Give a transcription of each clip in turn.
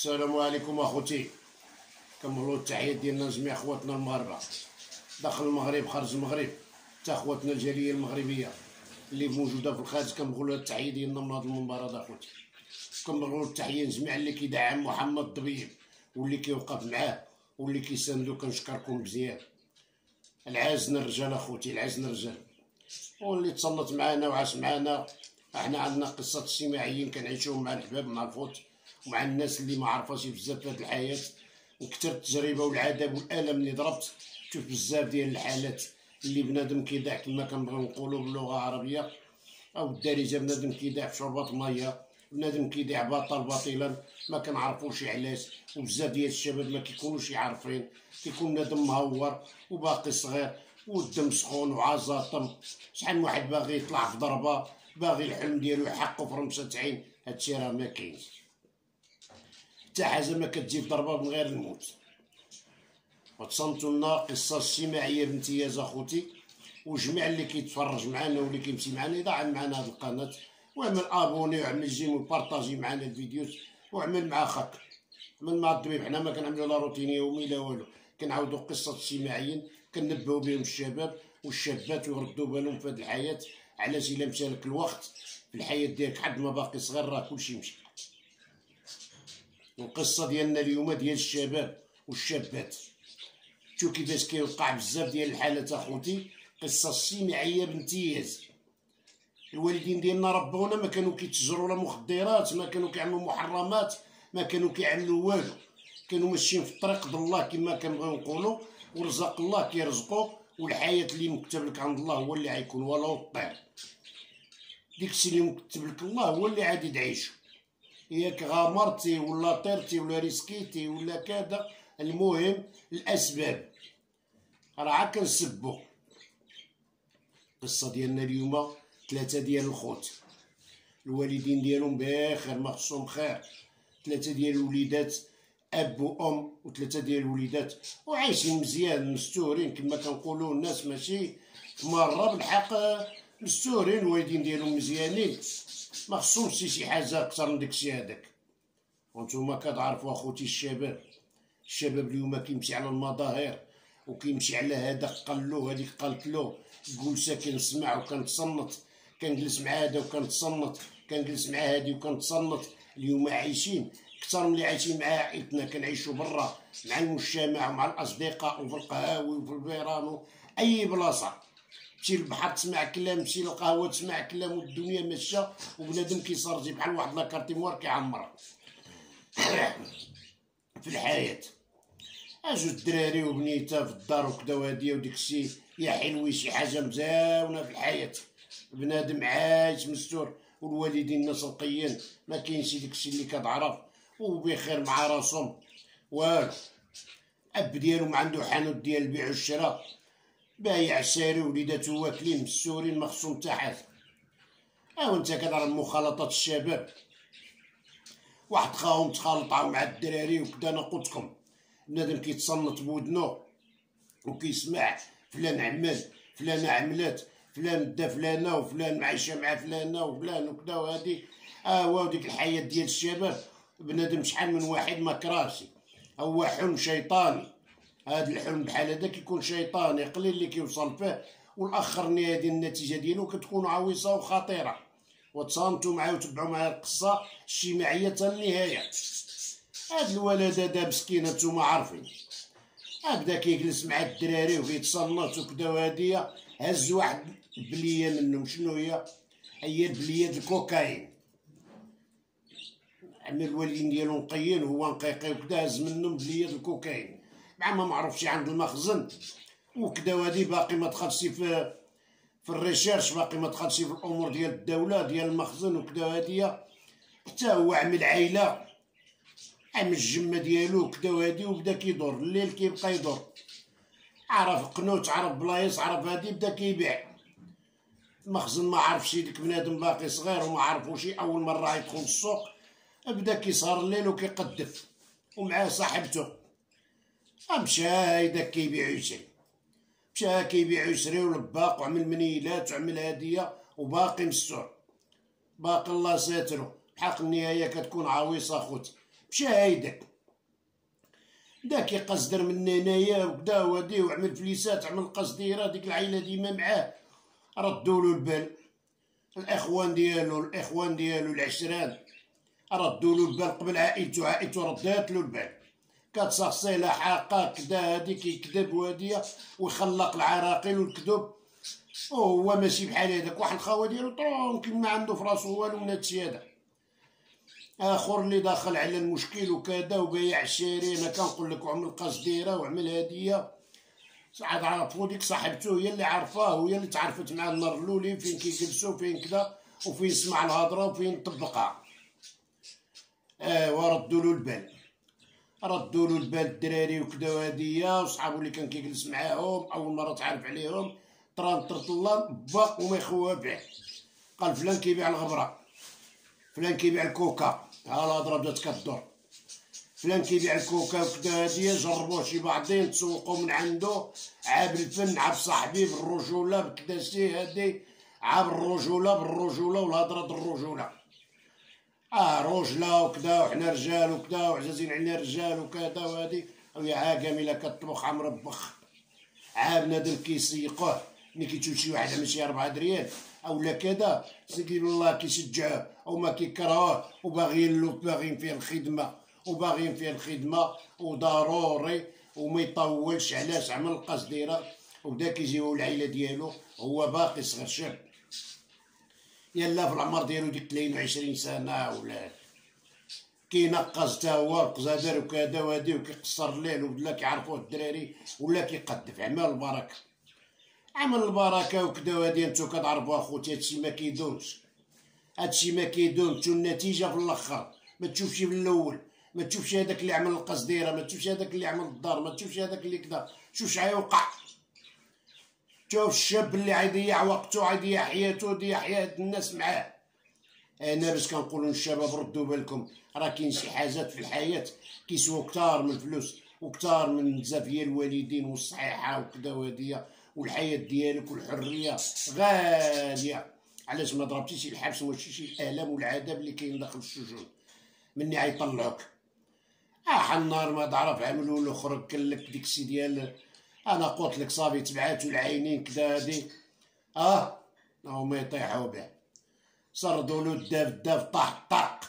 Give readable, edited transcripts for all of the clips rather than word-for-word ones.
السلام عليكم اخوتي. كنقولوا التحيات ديالنا لجميع خواتنا المغاربه داخل المغرب خارج المغرب، حتى خواتنا الجاليه المغربيه اللي موجوده في الخارج. كنقولوا التحيه ديالنا من هذا المنبر هذا اخوتي. كنقولوا التحيه لجميع اللي كيدعم محمد الضبيب واللي كيوقف معاه واللي كيساندو. كنشكركم مزيان. العازنا الرجال اخوتي، العازنا الرجال، واللي تصنت معنا وعاش معنا. احنا عندنا قصه اجتماعيين كنعيشوهم مع الحباب مع الخوت ومع الناس اللي ما عرفاش بزاف في هذه الحياه. وكثر التجربه والعذاب والالم اللي ضربت، شوف بزاف ديال الحالات اللي بنادم كيضيع كما كنبغيو نقولوا باللغه العربيه او الدارجه. بنادم كيضيع في شربات ميه، بنادم كيضيع باطلا ما كنعرفوش علاش. وبزاف ديال الشباب ما كيكونوش عارفين، كيكون بنادم مهور وباقي صغير والدم سخون وعزاطم. شحال من واحد باغي يطلع في ضربه، باغي الحلم ديالو يحققو في رمشة عين. هادشي راه ما كاينش، حتى حاجه ما كتجي في ضربه من غير الموت. وتصنتوا لنا قصه اجتماعيه بامتياز اخوتي. وجميع اللي كيتفرج معنا واللي كيمشي معنا يدعم معنا هذه القناه، واعمل ابوني وعمل جيم وبارطاجي معنا الفيديوز وعمل مع خاك. عمل مع الضبيب. حنا ما كنعملوا لا روتين يومي لا والو، كنعاودوا قصه اجتماعيين كنبهوا بهم الشباب والشابات ويردوا بالهم في هذه الحياه. علاش الا مشى لك الوقت في الحياه ديالك حد ما باقي صغير راه كلشي مشى. القصه ديالنا اليوم ديال الشباب والشابات. شوف كيفاش كيوقع بزاف ديال الحالات اخوتي. قصه اجتماعيه بامتياز. الوالدين ديالنا ربونا، ما كانوا كيتجروا لا مخدرات، ما كانوا كيعملوا محرمات، ما كانوا كيعملوا والو. كانوا ماشيين في الطريق د الله كما كنبغيو نقولوا، ورزق الله كيرزقو، والحياه اللي مكتب لك عند الله هو اللي غيكون. ولو الطير ديكشي اللي مكتب لك الله هو اللي غادي تعيشو. ياك غامرتي ولا طيرتي ولا ريسكيتي ولا كذا، المهم الاسباب راه كنسبو. القصه ديالنا اليوم 3 ديال الخوت، الوالدين ديالهم بخير ما خصهم خير. 3 ديال الوليدات، اب وام، و3 ديال الوليدات، وعايشين مزيان مستورين كما كنقولوا الناس. ماشي مره بالحق مستورين، الوالدين ديالهم مزيانين، ما خصهمش شي حاجه اكثر من داكشي هذاك. وانتوما كتعرفوا اخوتي الشباب اليوم كيمشي على المظاهر وكيمشي على هذا قالو هذيك قالت له، تقول ساكن نسمع وكنتصنت، كنجلس مع هذا وكنتصنت، كنجلس مع هادي وكنتصنت. اليوم عايشين اكثر من اللي عايشين مع عائلتنا. كنعيشوا برا مع المجتمع ومع الاصدقاء وفي القهاوي وفي البيران اي بلاصه. تمشي للبحر تسمع كلام، تمشي للقهوه تسمع كلام، والدنيا ماشيه وبنادم كيصرجي بحال واحد لاكارتيموار كيعمرها في الحياه. اجو الدراري وبنيته في الدار وكدا وهادي وديكشي يا حلوي، شي حاجه مزاونه في الحياه. بنادم عايش مستور، والوالدين الناس رقيين، ما كاينش داكشي اللي كتعرف، وبخير مع راسهم والو. اب ديالهم عنده حانوت ديال البيع والشراء، بايع شاري، وليداتو واكلين مستورين ما خصهم حتى حاجه. وانت كتعرف مخالطات الشباب، واحد خاهم تخالطاو مع الدراري وكدا. انا قلتلكم بنادم كيتصنت بودنو وكيسمع فلان عمل، فلانه عملات، فلان دا فلانه، وفلان معيشه مع فلانه وفلان وكدا وهادي. وديك الحياه ديال الشباب بنادم شحال من واحد ما كرهش. هو حلم شيطاني. هاد الحلم بحال هذا كيكون شيطاني، قليل اللي كيوصل فيه، والاخر هذه النتيجه ديالو كتكون عويصه وخطيره. وتصامتوا معايا وتبعوا معايا القصه اجتماعيه حتى النهايه. هاد الولد هذا مسكين نتوما عارفين، بدا كيجلس مع الدراري وكيتصنت وكدا وهادي. هز واحد البليه منهم. شنو هي؟ هي البليه د الكوكايين. عمل الوالدين ديالو نقيين وهو نقيقي وكدا، هز منهم بليه د الكوكايين مع ما معروفش عند المخزن وكدا وهادي. باقي ما دخلش في الريشيرش، باقي ما دخلش في الامور ديال الدوله ديال المخزن وكدا وهادي. حتى هو عمل عائله، عمل الجمه ديالو وكدا وهادي، وبدا كيدور الليل كيبقى يدور. عرف قنوت، عرف بلايص، عرف هادي، بدا كيبيع. المخزن ما عرفش ديك بنادم باقي صغير وما عرفوش، اول مره يدخل السوق بدا كيسهر الليل وكيقدف ومعاه صاحبته. مشى هيدا كيبيع ويشري، مشى كيبيع ويشري ولباق وعمل منيلات وعمل هديه وباقي مستور. باقي الله ساترو. بحق النهايه كتكون عويصه خوتي. بشايدك. داك يقصدر من هنايا وكدا وهادي وعمل فليسات، عمل قصديره، ديك العائله ديما معاه، ردولو البال. الاخوان ديالو العشران ردولو البال قبل عائلتو رداتلو البال. كتصاصيله حاقه كدا هادي كيكذب وهادية ويخلق العراقيل والكذوب، وهو ماشي بحال هذاك. واحد الخاوه ديالو طرونكيل ما عنده في راسو والو من هادشي هذا. اخر اللي داخل على المشكل وكذا وبايع الشاري، انا كنقول لك وعمل قصديره وعمل هديه. عاد عرفوا ديك صاحبته هي اللي عرفاه وهي اللي تعرفت مع النهار الاولين فين كيجلسوا فين كذا وفين يسمع الهضره وفين يطبقها. وردوا له البال الدراري وكذا وهديه وصحابو اللي كان كيجلس معاهم اول مره تعرف عليهم. طرط الله باق وما يخوى به. قال فلان كيبيع الغبره، فلان كيبيع الكوكا، ها الهضره بدات كدور. فلان كيبيع الكوكا وكدا هادية، جربوه شي بعضين تسوقو من عنده، عاب الفن، عاب صاحبي بالرجوله بكدا شي هادي، عاب الرجوله بالرجوله والهضره د الرجوله. رجله وكدا وحنا رجال وكدا وعزازين علينا رجال وكدا وهادي. ويا عاقامي لا كطبخ عام ربخ، عاب نادم كيسيقوه ملي كيتشوف شي واحد عمل شي 4 دريال اولا كذا، سيدي والله كيشجعوه او ما كيكرهوه باغيين فيه الخدمه وضروري وما يطولش. علاش؟ عمل قصديره وبدا كيجيو العائله ديالو هو باقي صغير شاب، يلا في العمر ديالو ديك 23 سنه ولا كينقص تا هو القزادر وكذا وهادي وكيقصر الليل ولا كيعرفوه الدراري ولا كيقدف. عمل البركه، عمل البركه وكذا وهادي. نتو كتعرفوا اخوتي هادشي ما كيدومش، النتيجه في الاخر ما تشوفش في الاول، ما تشوفش هذاك اللي عمل القصديره، ما تشوفش هذاك اللي عمل الدار، ما تشوفش هذاك اللي كذا، شوف شحال شوف الشاب اللي غيضيع وقته، غيضيع حياته، يضيع حياه الناس معاه. انا باش كنقولوا للشباب ردوا بالكم، راه كاين شي حاجات في الحياه كيسووا كتار من الفلوس وكتار من بزاف ديال الوالدين والصحيحه وكذا وهاديه، والحياه ديالك والحريه غاليه. علاش ما ضربتيش الحبس وشي الالم والعذاب اللي كاين داخل السجون مني غيطلعوك؟ النهار ما تعرف عملوا له خرج كلك ديكسي ديال انا قلت لك صافي تبعاتو العينين كدا هادي هما يطيحوا به. صردوا له الداف طاح الطرق،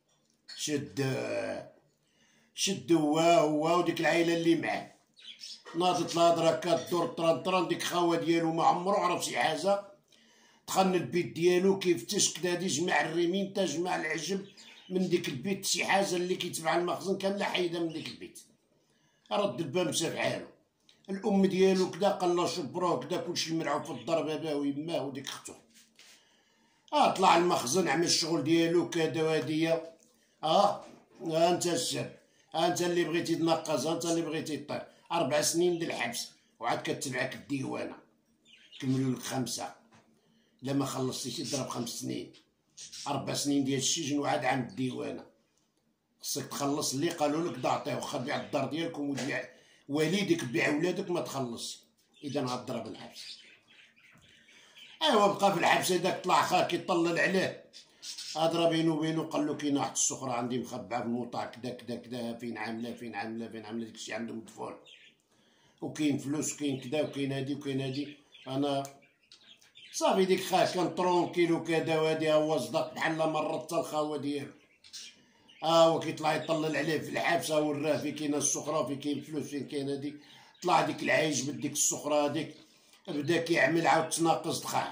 شد هو وديك العائله اللي معاه. ناضت الهضره كدور طران ديك خاوه ديالو ما عمرو عرف شي حاجه. دخل البيت ديالو كيفتش كدا هادي، جمع الريمين تا جمع العجب من ديك البيت، شي حاجه اللي كيتبع المخزن كامله حيده من ديك البيت. رد الباب مشى بحالو. الام ديالو كدا قال له شبروه كدا كلشي مرعوب في الدار، باباه ويماه وديك اختو. طلع المخزن عمل الشغل ديالو كدا وهادية. انت الشاب، انت اللي بغيتي تنقص، انت اللي بغيتي طير. 4 سنين ديال الحبس وعاد كتبعك الديوانه، كملوا لك 5. الا ما خلصتيش تضرب 5 سنين، 4 سنين ديال السجن وعاد عام الديوانه. خصك تخلص اللي قالوا لك تعطيه، واخا تبيع الدار ديالكم وتبيع والديك بيع ولادك ما تخلص، اذا غتضرب الحبس. بقى في الحبس هذاك. طلع خا كيطلل عليه، هضره بينو وبينو، قال له كاينه واحد السخره عندي مخبعه في الموطع كدا كدا كدا، فين عامله داكشي عندهم مدفون، وكاين فلوس وكاين كدا وكاين هادي وكاين هادي. انا صافي ديك خا كان طرونكيل وكدا وهادي، هو صدق بحال مرت الخاوه ديالو. هو كيطلع يطلل عليه في الحبس، وراه فين كاينه السخره وفين كاين فلوس فين كاين هادي. طلع ديك العايش بديك السخره هاديك، بدا كيعمل عاود تناقص دخاه،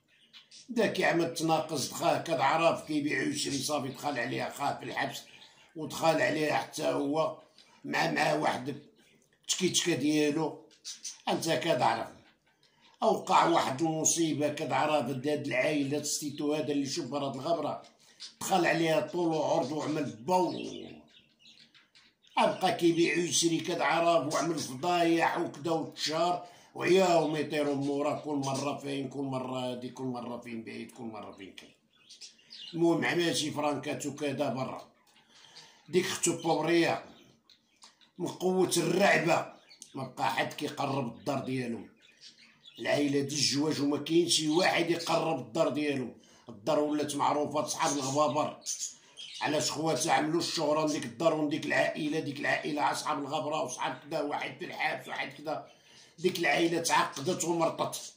كتعرف كيبيع ويشري. صافي دخل عليها خاه في الحبس، ودخل عليها حتى هو مع واحد تشكيتشكا ديالو. انت كتعرف اوقع واحد المصيبه، كتعرف هاد العائله ستيتو هذا اللي شوف هاد الغبره، دخل عليها طول وعرض وعمل بقى كيبيع ويشري كتعرف، وعمل فضايح وكدا وتشار وعياهم يطيروا مورا، كل مره فين، كل مره هادي، كل مره فين بعيد، كل مره فين كاين. المهم عمل شي فرانكات وكذا برا. ديك اختو بوبريه من قوه الرعبه ما بقى حد كيقرب الدار ديالهم. العائله ديال الجواج وما كاين شي واحد يقرب الدار ديالهم. الدار ولات معروفه صحاب الغبابر، علاش خواتها عملوا الشهرة من ديك الدار ومن ديك العائلة، ديك العائلة أصحاب الغبرة وصحاب كدا، واحد في الحبس واحد كدا. ديك العائلة تعقدت ومرطت،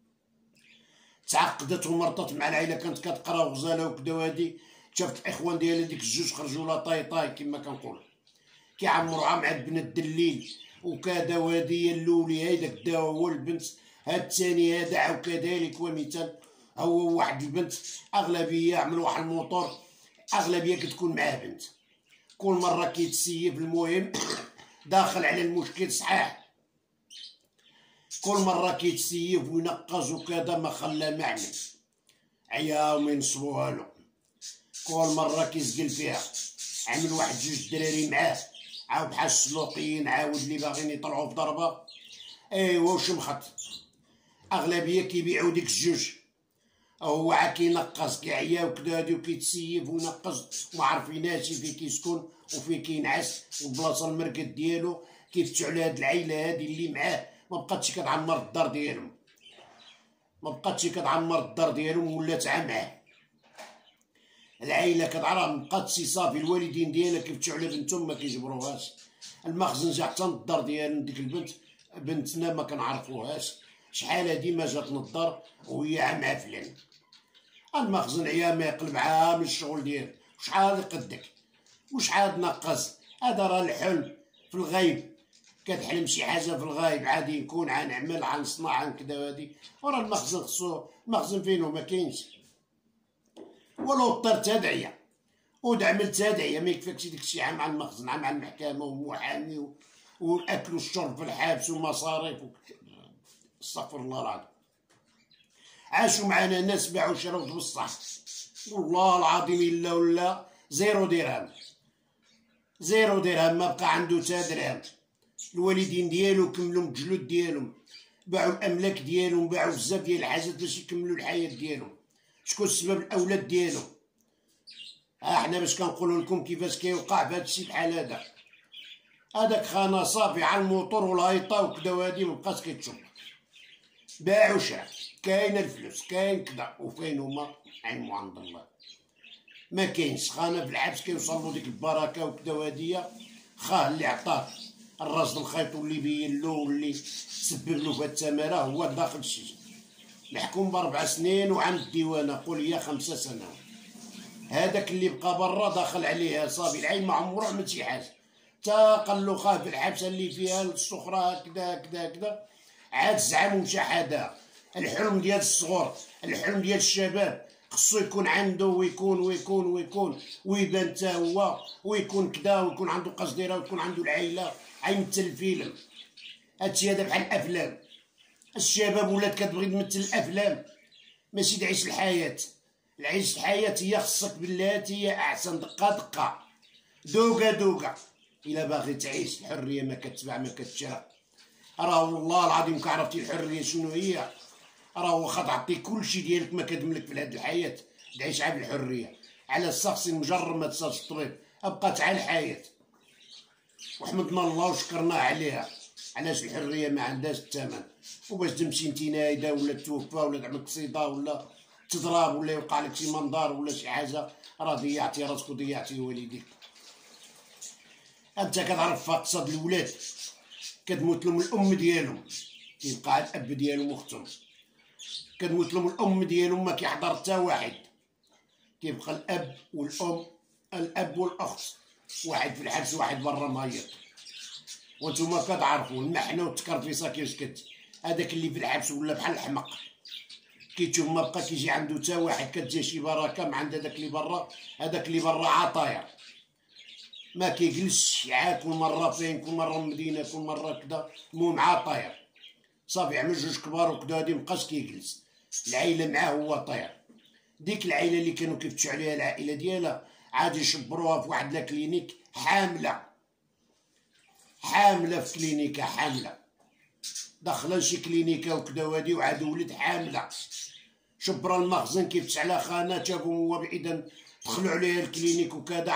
تعقدت ومرطت مع العائلة، كانت كتقرا وغزالة وكدا. وهادي شافت الإخوان ديالها ديك الجوج خرجوا لا طاي طاي كيما كنقولو، كيعمروها مع البنات دليل وكذا. وهادي هي اللولي، هيداك دا هو البنت، هاد الثاني هذا عاو كذلك. ومثال هو واحد البنت، أغلبية عملوا واحد الموتور، أغلبية كتكون معاه بنت، كل مرة كيتسيب. المهم داخل على المشكل صحاح، كل مرة كيتسيب وينقز وكذا، ما خلى معنى عياو ما ينصبوها له. كل مرة كيزقل فيها، عمل واحد جوج دراري معاه عاود بحال السلوقيين، عاود اللي باغيين يطلعوا في ضربة. ايوا وشمخط، أغلبية كيبيعو ديك الجوج، هو عا كينقص كيعيا وكدا هادي، وكيتسيب وينقص ومعرفيناش فين كيسكن وفين كينعس والبلاصة المرقد ديالو. كيفتشو على هاد العيلة هادي اللي معاه، ما بقاتش كتعمر الدار ديالهم، ما بقاتش كتعمر الدار ديالهم، ولات عا معاه العائلة كتعرف. مبقات سي صافي الوالدين ديالها كيفتشو على بنتهم ما كيجبروهاش. المخزن جا حتى للدار ديال ديك البنت، بنتنا ما كنعرفوهاش شحال هادي ما جات للدار وهي عا مع فلان. المخزن عيا ما يقلب عا من الشغل ديالو، وشحال يقدك وشحال نقص. هذا راه الحلم في الغيب، كتحلم شي حاجه في الغايب، عادي نكون عنعمل عنصنع عن كدا وهادي. وراه المخزن خصو، المخزن فينو ما كاينش. ولو اضطرت تدعيه ودعملت تدعيه ما يكفيكش داكشي عام مع المخزن، عام مع المحكمه ومحامي والاكل والشرب في الحبس ومصاريف استغفر الله العظيم. عاشوا معنا ناس باعوا شراو بصح والله العظيم الا ولا زيرو درهم، زيرو درهم، ما بقى عنده تا درهم. الوالدين ديالو كملوا الجلود ديالهم، باعوا الاملاك ديالهم، باعوا بزاف ديال الحاجات باش يكملوا الحياه ديالهم. شكون السبب؟ الاولاد ديالهم. حنا باش كنقولوا لكم كيفاش كيوقع في هادشي بحال هذا. هذاك خانه صافي على الموطور والهيطه وكدا وهادي، مبقاش كيتشوف. باعوا شرا، كاين الفلوس كاين كدا، وفين هما؟ علموا عند الله. ما كاينش خانه في الحبس كيوصلوا ديك البركه وكدا وهادي. خاه اللي عطاه الراجل الخيط واللي بين له واللي تسبب له في هاد التماره هو داخل السجن، محكوم ب4 سنين وعام الديوانه، قول هي 5 سنوات. هذاك اللي بقى برا داخل عليها صافي العين، ما عمرو عمل شي حاجه، تا قال له خاه في الحبسه اللي فيها السخره كدا كدا كدا، عاد زعم ومشى حداها. الحلم ديال الصغور، الحلم ديال الشباب، خصو يكون عنده ويكون ويكون ويكون ويبان تا هو ويكون كدا، ويكون عنده قصديره ويكون عنده العائله، غيمثل الفيلم. هادشي هذا بحال الافلام، الشباب ولات كتبغي تمثل الافلام ماشي تعيش الحياه. العيش الحياه هي خصك بلاتي هي احسن، دقه دقه دوقه دوقه. الا باغي تعيش الحريه ما كتباع ما كتشرى. راه والله العظيم كعرفتي الحريه شنو هي، راه واخا تعطي كلشي ديالك ما كتملك في هاد الحياه، تعيش عا بالحريه. على الشخص مجرد ما تصاش الطبيب بقات عا الحياه، وحمدنا الله وشكرناه عليها. علاش الحريه ما عندهاش الثمن، وباش تمشي انت نايده ولا توفى ولا تعمل قصيده ولا تضرب ولا يوقع لك شي منظار ولا شي حاجه، راه ضيعتي راسك وضيعتي والديك. انت كتعرف فاقصد الولاد كتموت لهم الام ديالهم، كيبقى الاب ديالهم واختهم، كتموت لهم الام ديالهم ما كيحضر حتى واحد، كيبقى الاب والام، الاب والاخت، واحد في الحبس واحد برا مهيط. وانتوما كتعرفوا المحنه والتكرفيصه كيسكت. هذاك اللي في الحبس ولا بحال الحمق، كيتشوف ما بقى كيجي عنده حتى واحد، كتجي شي بركه مع عند هذاك اللي برا. هذاك اللي برا عطاير ما كيجلسش، عاد كل مره فين، كل مره المدينه، كل مره كذا، المهم عطاير صافي. عمل جوج كبار وكذا هادي مبقاش كيجلس، العائله معاه هو طاير. ديك العائله اللي كانوا كيفتشوا عليها العائله ديالها عاد يشبروها في واحد لاكلينيك، حامله حامله في كلينيكا، حامله داخله شي كلينيكا وكذا وهادي، وعاد ولد حامله. شبر المخزن كيفتش على خانه، شافو هو بعيدا، دخلوا عليه الكلينيك وكذا،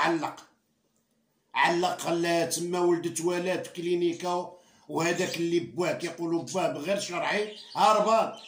علق خلاها تما، ولدت ولات في كلينيكا. وهذاك اللي بواه كيقولوا بواه بغير شرعي هربان.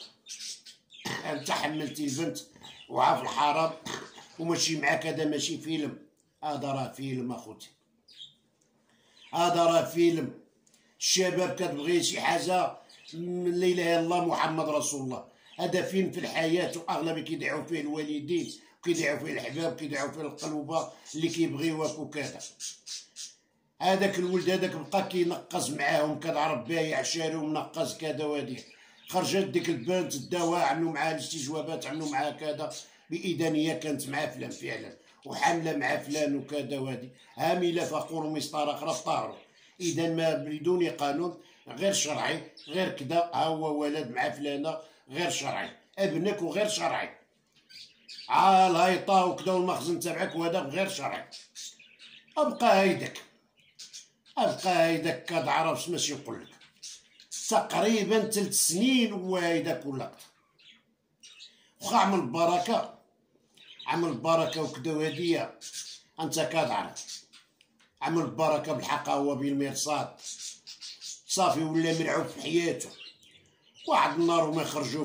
انت حملتي البنت وعا في الحرام وماشي معاك، هذا ماشي فيلم، هذا راه فيلم اخوتي، هذا راه فيلم. الشباب كتبغي شي حاجه من لا اله الا الله محمد رسول الله. هذا فيلم في الحياه، واغلبيه كيدعوا فيه الوالدين وكيدعوا فيه الحباب وكيدعوا فيه القلوبه اللي كيبغيوك وكذا. هذاك الولد هذاك بقى كينقص معاهم، كتعرف بايع شاري ومنقص كذا وهادي. خرجت ديك البنت داوها، عملوا معاها الاستجوابات، عملوا معاها كذا بإدانية، كانت مع فلان فعلا وحاملة مع فلان وكذا وهادي. هاملة فقور مسطرة أخرى طاروا. إذا ما بدون قانون غير شرعي غير كذا، ها هو ولد مع فلانة غير شرعي، ابنك وغير شرعي، الهيطة وكذا والمخزن تبعك وهذا غير شرعي. أبقى هيداك كتعرفش ماشي نقولك تقريبا 3 سنين وهيداك ولا أكثر. وخا عمل بركة وكدا وهادية، أنت كتعرف عمل بركة بالحقاوة بالمرصاد، صافي ولا مرعوب في حياته. واحد النهار هما خرجوا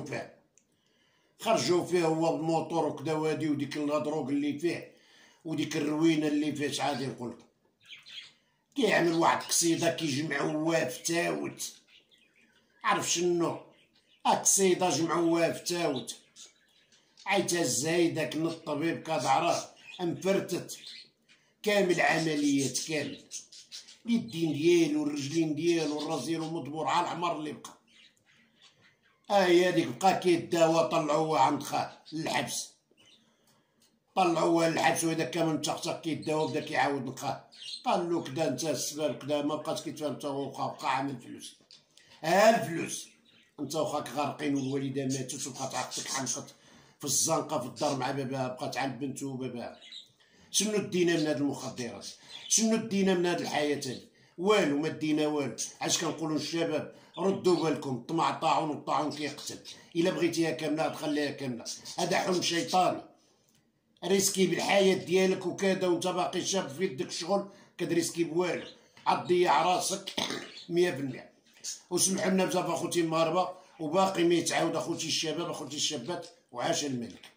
فيه هو بالموطور وكدا وهادي، وديك الهضروك اللي فيه وديك الروينة اللي فيه، شحال نقولك كيعمل واحد قصيدة كيجمعوها في تاوت. عرف شنو قصيدة جمعوها في تاوت، عيتها الزايدك من الطبيب كتعرف مفرتت كامل عمليات كامل، اليدين ديالو والرجلين ديالو والراس ديالو مدبور على الحمر اللي بقى. هي هاديك بقى كيداوى، طلعوه عند خال للحبس، طلعوه للحبس وهذاك كامل متخطق كيداوى، بدا كيعاود لخال، قال له كدا انت السبب كدا، ما بقاش كيتفاهم انت وخا، بقى عامل فلوس. الفلوس انت وخاك غارقين والوالده ماتت وبقات عاقتك حمقت في الزنقه في الدار مع باباها، بقات عند بنته وباباها. شنو دينا من هاد المخدرات؟ شنو دينا من هاد الحياه هادي؟ والو ما دينا والو. علاش كنقولوا للشباب ردوا بالكم، الطمع طاعون والطاعون كيقتل. الا بغيتيها كامله تخليها كامله، هذا حلم شيطاني. ريسكي بالحياه ديالك وكذا وانت باقي شاب في يدك شغل، كتريسكي بوالو، عتضيع راسك 100%. وسمحوا لنا بزاف اخوتي المغاربه، وباقي ما يتعاود اخوتي الشباب اخوتي الشابات، وعاش الملك.